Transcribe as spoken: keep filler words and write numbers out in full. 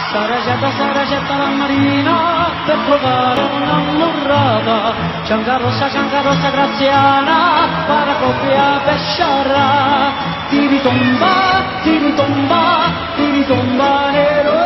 Saragetta, Saragetta la marina per trovare un'ammurrata, Cianca rossa, Cianca rossa graziana, para coppia pesciara, ti ritomba, ti ritomba, ti ritomba nero.